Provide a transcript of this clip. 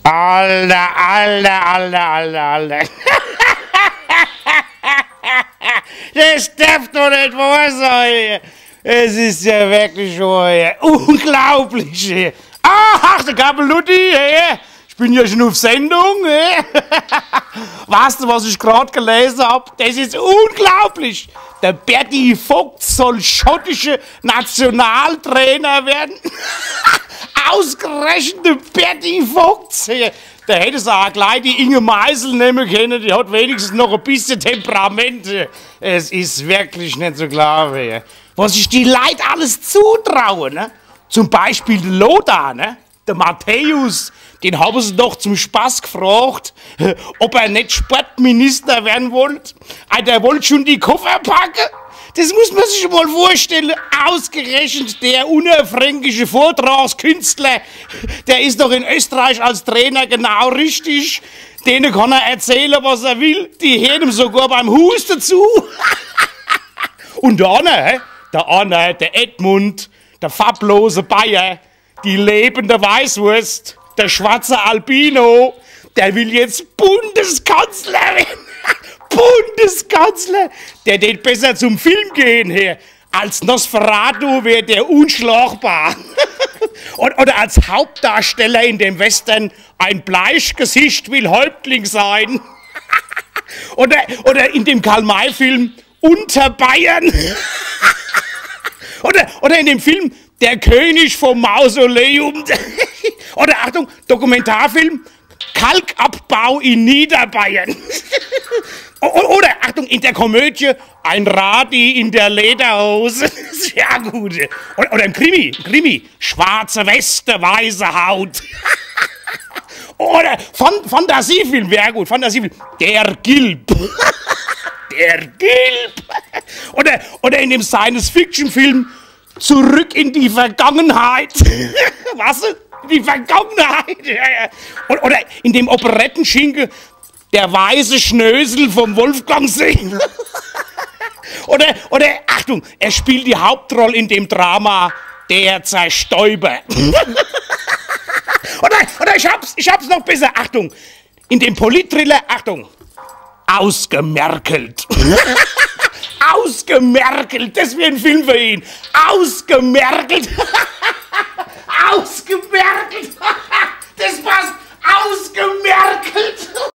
Alter. Das darf doch nicht wahr sein. Es ist ja wirklich schon unglaublich. Ach, der Gabelutti, ich bin ja schon auf Sendung. Weißt du, was ich gerade gelesen habe? Das ist unglaublich. Der Berti Vogt soll schottischer Nationaltrainer werden. Ausgerechnet der Berti Vogt. Da hätte sie auch gleich die Inge Meisel nehmen können. Die hat wenigstens noch ein bisschen Temperament. Es ist wirklich nicht so klar, was sich die Leute alles zutrauen. Ne? Zum Beispiel der Lothar, ne? Der Matthäus, den haben sie doch zum Spaß gefragt, ob er nicht Sportminister werden wollte. Der wollte schon die Koffer packen. Das muss man sich mal vorstellen. Ausgerechnet der unerfränkische Vortragskünstler, der ist doch in Österreich als Trainer genau richtig. Denen kann er erzählen, was er will. Die hören ihm sogar beim Husten zu. Und der Anne, der Edmund, der fablose Bayer, die lebende Weißwurst, der schwarze Albino, der will jetzt Bundeskanzler werden. Bundeskanzler, der geht besser zum Film gehen hier. Als Nosferatu wäre der unschlagbar. Oder als Hauptdarsteller in dem Western ein Bleichgesicht will Häuptling sein. Oder in dem Karl-May-Film Unter Bayern. Oder in dem Film Der König vom Mausoleum. Oder Achtung, Dokumentarfilm Kalkabbau in Niederbayern. Oder, Achtung, in der Komödie Ein Radi in der Lederhose. Sehr gut. Oder im Krimi, schwarze Weste, weiße Haut. Oder Fantasiefilm, wäre gut, Fantasiefilm, Der Gilb. Der Gilb. Oder in dem Science-Fiction-Film Zurück in die Vergangenheit. Was? Die Vergangenheit. Oder in dem Operettenschinken Der weiße Schnösel vom Wolfgangsee. Oder, Achtung, er spielt die Hauptrolle in dem Drama Der Zerstäuber. Oder ich hab's noch besser, Achtung, in dem Politthriller, Achtung, Ausgemerkelt. Ausgemerkelt, das wäre ein Film für ihn. Ausgemerkelt. Ausgemerkelt. Das passt. Ausgemerkelt.